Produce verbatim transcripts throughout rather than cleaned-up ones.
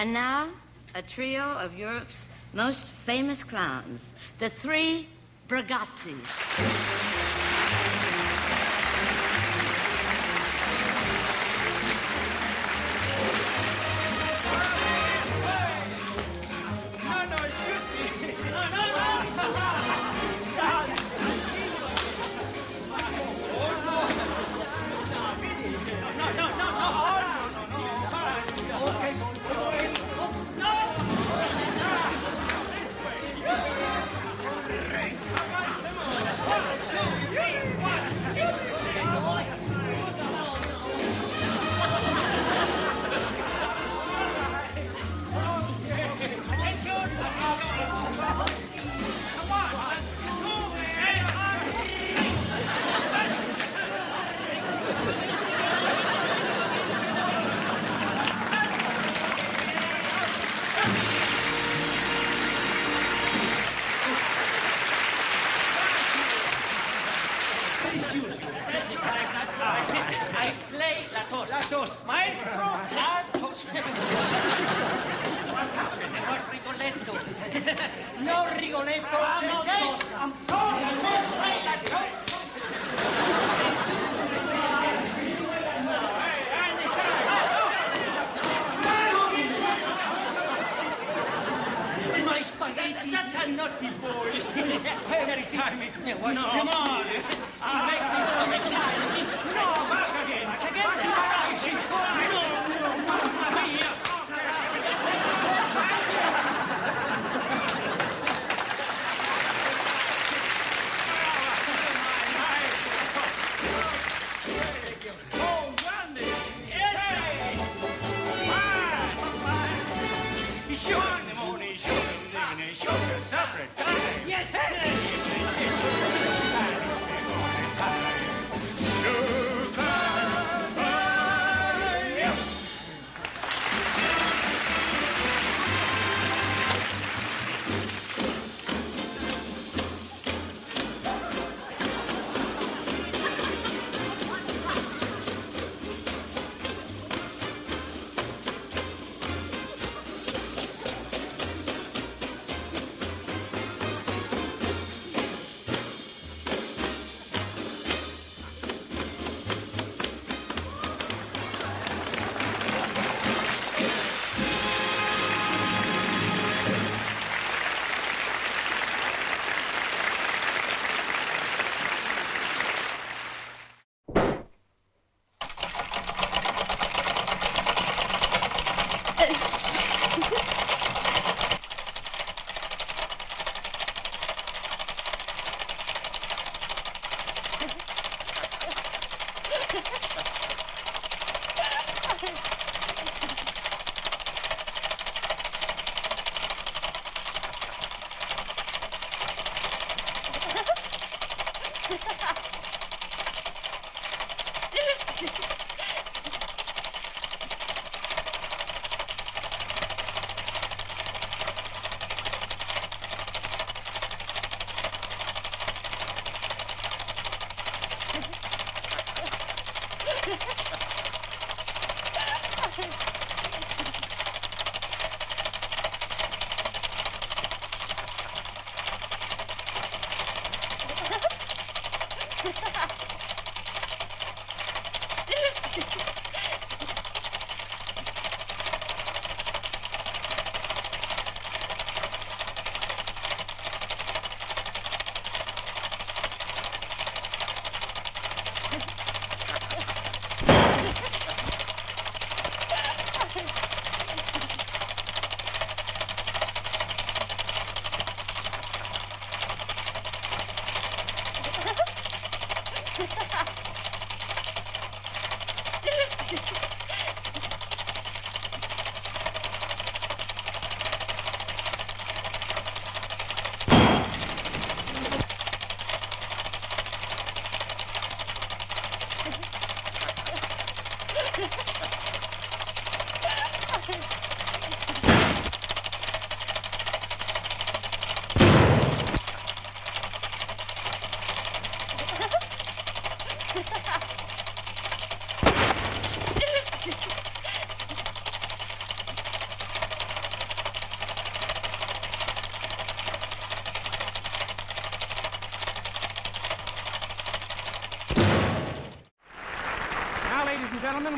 And now, a trio of Europe's most famous clowns, the three Bragazzi.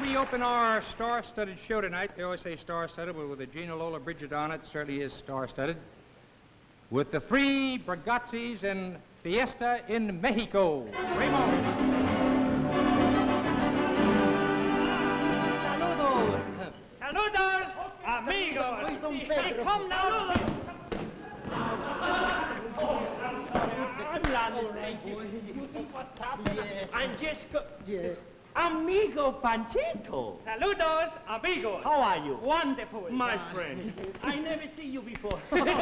we open our star-studded show tonight. They always say star-studded, but with a Gina Lola Bridget on it, certainly is star-studded. With the three Bragazzis and Fiesta in Mexico. Raymond. Saludos. Saludos, amigos. I come now. I'm just co- Yeah. Amigo Panchito. Saludos, amigos. How are you? Wonderful. My friend. I never see you before.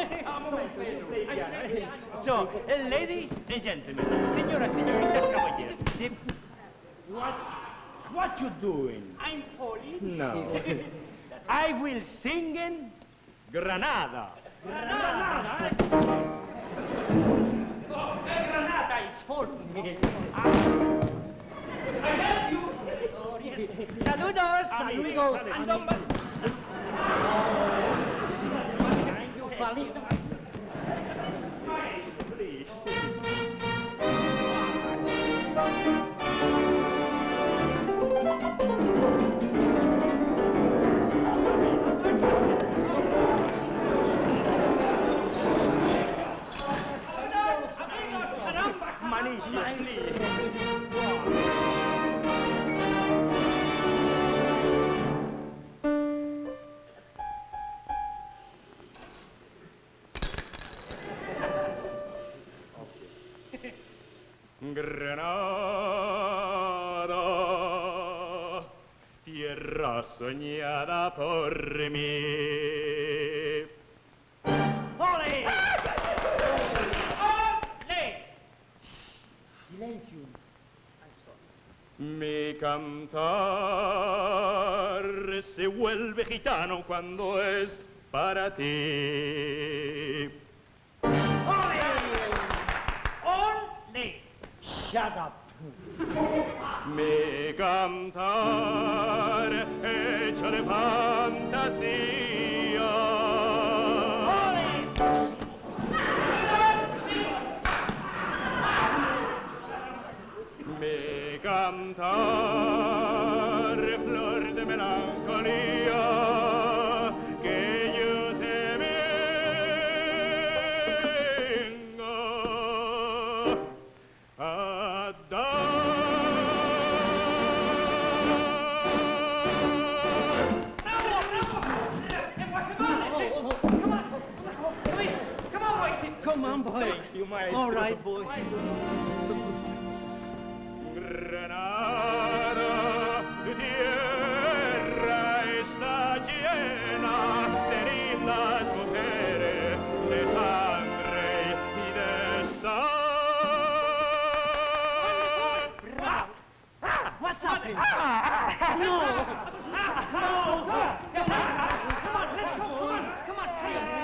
So, uh, ladies and gentlemen, señoras, señoritas, caballeros. the- What, what you doing? I'm falling. No. I will sing in Granada. Granada. Oh, Granada is falling. I help you. Oh, yes. Saludos. Saludos. Saludos. You falling? Please. Manisha, please. Granada, tierra soñada por mí. ¡Ole! ¡Ole! Silencio. Mi cantar se vuelve gitano cuando es para ti. ¡Ole! ¡Ole! Shut up. Mi cantar hecho de fantasía. Mi cantar flor de melancolía que yo te vengo a dar. Come on, boy. Thank you, maestro. All right, boy. Granada, tu tierra está llena de lindas mujeres, de sangre y de sal. What's happening? No! No. Come on, come on, let's go, come on, come on,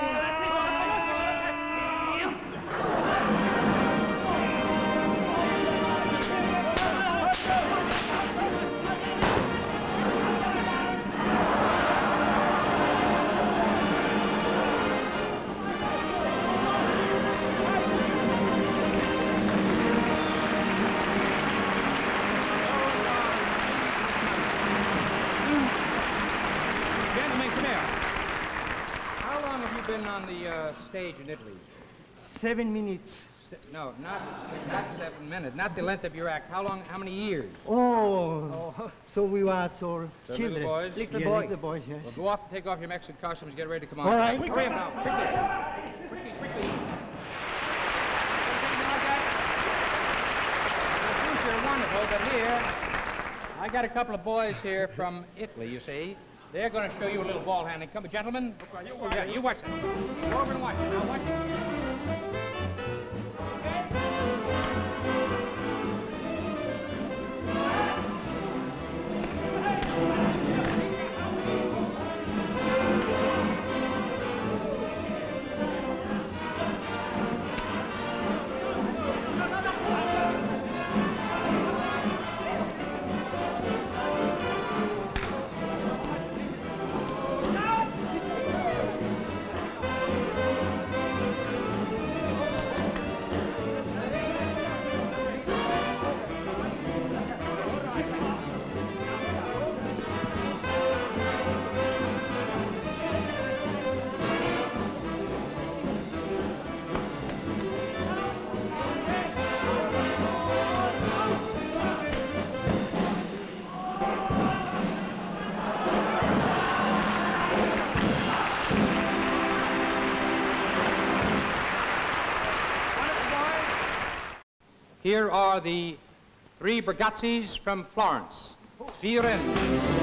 Gentlemen, come here. How long have you been on the uh, stage in Italy? Seven minutes. Se- no, not not seven minutes. Not the length of your act. How long? How many years? Oh. Oh. So we were so The children. little boys? Little Yeah, boys. little Little boys, yes. Well, go off and take off your Mexican costumes. Get ready to come on. All right. Hurry up now. Quickly. Quickly, quickly. Everything like that? The fruits are wonderful, but here, I got a couple of boys here from Italy, you see. They're going to show you a little ball handling. Come, gentlemen. Yeah, you watch it. Go over and watch it. Now watch it. here are the three Bragazzis from Florence. See you in.